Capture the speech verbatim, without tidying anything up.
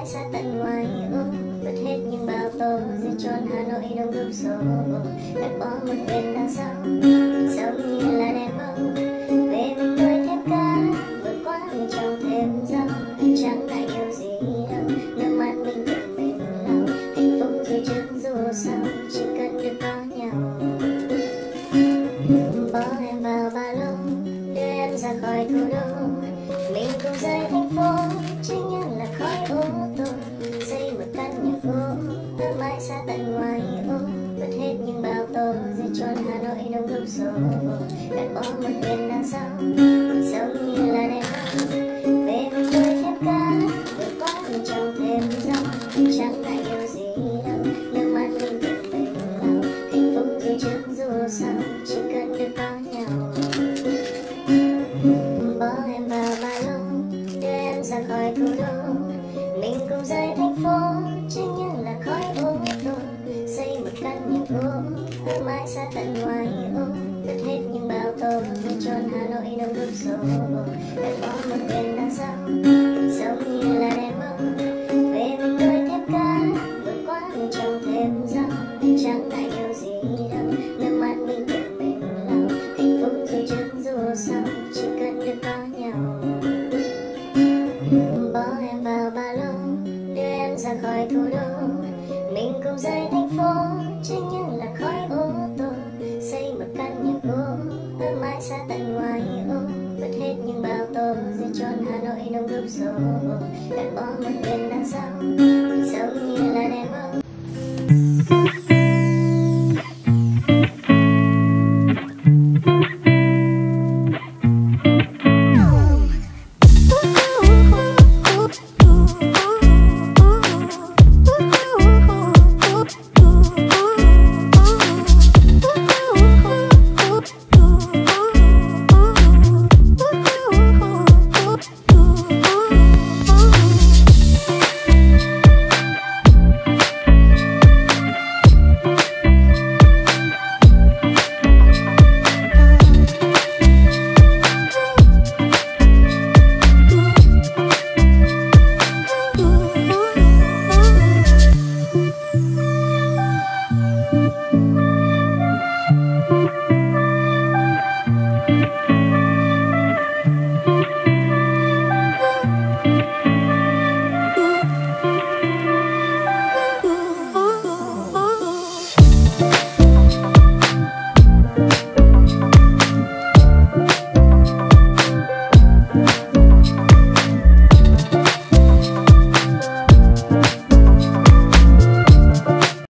mãi xa tận ngoài ô, vứt hết những bao tố giữa trốn Hà Nội đông đúc số, gạt bỏ một miền đằng sau giống như là đèn bông về mình đôi thép cá vượt qua mình trong thêm dòng, chẳng ngại điều gì đâu, nước mắt mình tự mình lau, hạnh phúc dù trước dù sau chỉ cần được có nhau. Bỏ em vào ba lô đưa em ra khỏi thủ đô, mình cùng rời thành phố chính nhân là khói ô tô, xây một căn nhà gỗ ở mãi xa tận ngoài ô, vứt hết những bao tố giữa trốn Hà Nội đông đúc số, gạt bỏ một miền đằng sau giống như là đèn bông về mình đôi thép cá vượt qua mình trong thêm dòng, chẳng ngại điều gì đâu, nước mắt mình tự mình lau, hạnh phúc dù trước dù sau chỉ cần được có nhau. Bỏ em vào ba lô đưa em ra khỏi thủ đô, mình cùng rời thành phố chính nhân là khói ô tô, xây một căn nhà gỗ ở mãi xa tận ngoài ô, vứt hết những bao tố giữa trốn Hà Nội đông đúc số, gạt bỏ một miền đằng sau giống như là đèn bông về mình đôi thép cá vượt qua mình trong thêm dòng, chẳng ngại điều gì đâu, nước mắt mình tự mình lau, hạnh phúc dù trước dù sau chỉ cần được có nhau. Bỏ em vào ba lô đưa em ra khỏi thủ đô, mình cùng rời thành phố chính nhân là khói ô tô, xây một căn nhà gỗ ở mãi xa tận ngoài ô, vứt hết những bao tố giữa trốn Hà Nội đông đúc số, gạt bỏ một miền đằng